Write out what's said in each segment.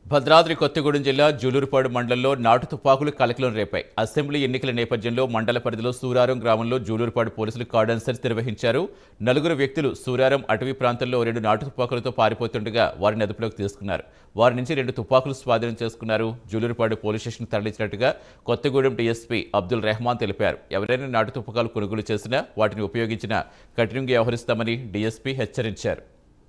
భద్రాద్రి కొత్తగూడెం జిల్లా జూలూరుపాడు మండలంలో నాటు తుపాకులు కలకలం రేపాయి. అసెంబ్లీ ఎన్నికల నేపథ్యంలో మండల పరిధిలో సూరారం గ్రామంలో జూలూరుపాడు పోలీసులు కార్డన్ సెర్చ్ నిర్వహించారు. నలుగురు వ్యక్తులు సూరారం అటవీ ప్రాంతంలో 2 నాటు తుపాకులతో పారిపోతుండగా వారిని అదుపులోకి తీసుకున్నారు. వారి నుంచి 2 తుపాకులు స్వాధీనం చేసుకున్నారు. జూలూరుపాడు పోలీస్ స్టేషన్ తరలించినట్టుగా కొత్తగూడెం డీఎస్పీ అబ్దుల్ రెహమాన్ తెలిపారు. ఎవరైనా నాటు తుపాకులు కొనుగోలు చేసినా వాటిని ఉపయోగించినా కఠినంగా వ్యవహరిస్తామని డీఎస్పీ హెచ్చరించారు.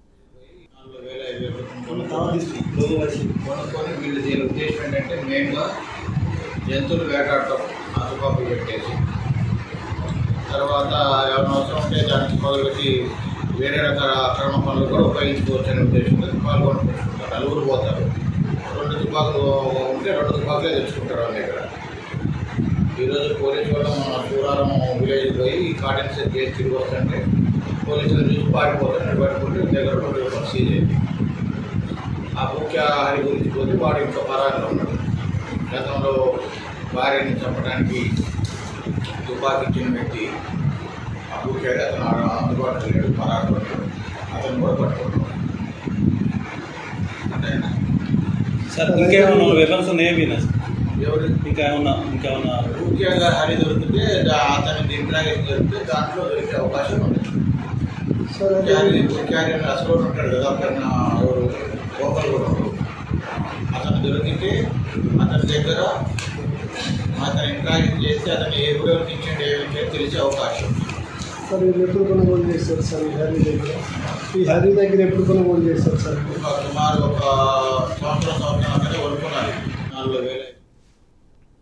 కొనుక్కొని వీళ్ళు దీని ఉద్దేశం ఏంటంటే మెయిన్గా జంతువులు వేటాడటం తుపాకులు పెట్టేసి తర్వాత ఎవరైనా అవసరం ఉంటే దానికి మొదలుపెట్టి వేరే రకాల అక్రమ పనులు కూడా ఉపయోగించుకోవచ్చు అనే ఉద్దేశంతో తుపాకులు కొనుక్కుంటారు. నలుగురు పోతారు, 2 తుపాకులు ఉంటే 2 తుపాకులే తెచ్చుకుంటారు వాళ్ళ దగ్గర. ఈరోజు పోలీసు వాళ్ళు మన సూరారం విలేజ్ పోయి కార్డన్ సెర్చ్ చేసి తిరిగి వస్తుంటే పోలీసులు చూసి పారిపోతారు. పట్టుకుంటే దగ్గర 2 సీజ్ అయింది. ఆ ముఖ్య హరి గురించి పోతే వాడు ఇంకా పరారులో ఉన్నాడు. గతంలో భార్యని చంపడానికి తుపాకీ ఇచ్చిన వ్యక్తి ఆ ముఖ్యగా అతను అందుబాటులో లేడు, పరారులో ఉన్నాడు. అతను కూడా పట్టుకుంటున్నాడు. అంతేనా సార్? ఇంకేమన్నా వెపన్స్ ఉన్నాయా? ఎవరు ఇంకేమన్నా ముఖ్యంగా హరి దొరికితే అతని దింపినాగేసి దొరికితే దాంట్లో దొరికే అవకాశం ఉంది. క్యారియర్ అసలు ఉంటాడు కదా, అతను లోకల్ కూడా అతను దొరికితే అతని దగ్గర అతను ఇంట్రాక్ట్ చేస్తే అతను ఏ గురించి ఇచ్చిండు ఏమి తెలిసే అవకాశం. సార్ మీరు ఎప్పుడు కొనుగోలు చేస్తారు సార్ ఈ హరి దగ్గర ఎప్పుడు కొనుగోలు చేస్తారు సార్? సుమారు 1 సంవత్సరం కొనుక్కున్నారు. 40,000